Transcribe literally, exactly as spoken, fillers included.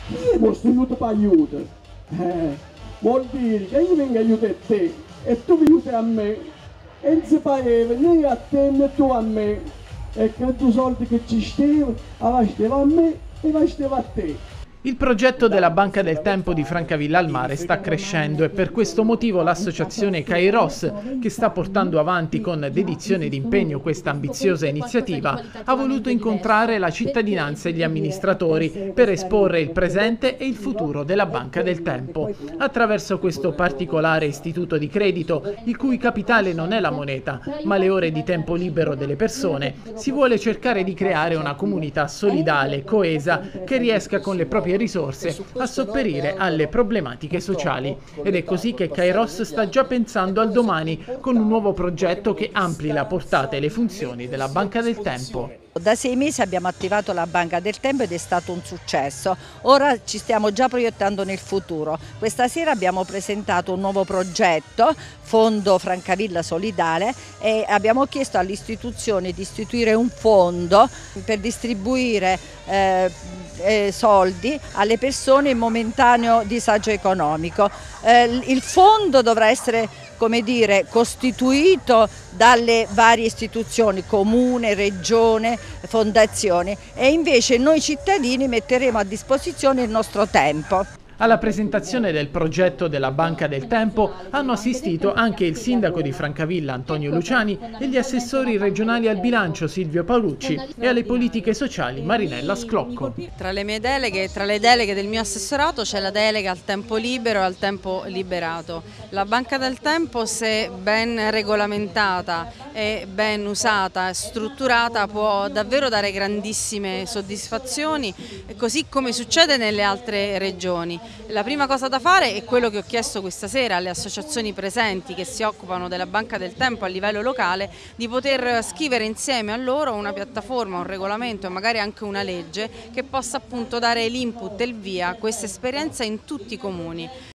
Chi è costruito per aiuto? Eh, vuol dire che io vengo a aiutare te e tu mi aiuti a me. E non si pareva né a te né tu a me. E che tu soldi che ci stava, aveva a me e aveva a te. Il progetto della Banca del Tempo di Francavilla al Mare sta crescendo e per questo motivo l'associazione Kairos, che sta portando avanti con dedizione ed impegno questa ambiziosa iniziativa, ha voluto incontrare la cittadinanza e gli amministratori per esporre il presente e il futuro della Banca del Tempo. Attraverso questo particolare istituto di credito, il cui capitale non è la moneta, ma le ore di tempo libero delle persone, si vuole cercare di creare una comunità solidale, coesa, che riesca con le proprie risorse a sopperire alle problematiche sociali. Ed è così che Kairos sta già pensando al domani con un nuovo progetto che ampli la portata e le funzioni della Banca del Tempo. Da sei mesi abbiamo attivato la Banca del Tempo ed è stato un successo. Ora ci stiamo già proiettando nel futuro. Questa sera abbiamo presentato un nuovo progetto, Fondo Francavilla Solidale, e abbiamo chiesto all'istituzione di istituire un fondo per distribuire eh, eh, soldi alle persone in momentaneo disagio economico. Eh, il fondo dovrà essere, come dire, costituito dalle varie istituzioni, comune, regione, fondazioni, e invece noi cittadini metteremo a disposizione il nostro tempo. Alla presentazione del progetto della Banca del Tempo hanno assistito anche il sindaco di Francavilla Antonio Luciani e gli assessori regionali al bilancio Silvio Paolucci e alle politiche sociali Marinella Sclocco. Tra le mie deleghe, tra le deleghe del mio assessorato c'è la delega al tempo libero e al tempo liberato. La Banca del Tempo, se ben regolamentata e ben usata e strutturata, può davvero dare grandissime soddisfazioni, così come succede nelle altre regioni. La prima cosa da fare è quello che ho chiesto questa sera alle associazioni presenti che si occupano della Banca del Tempo a livello locale, di poter scrivere insieme a loro una piattaforma, un regolamento e magari anche una legge che possa appunto dare l'input e il via a questa esperienza in tutti i comuni.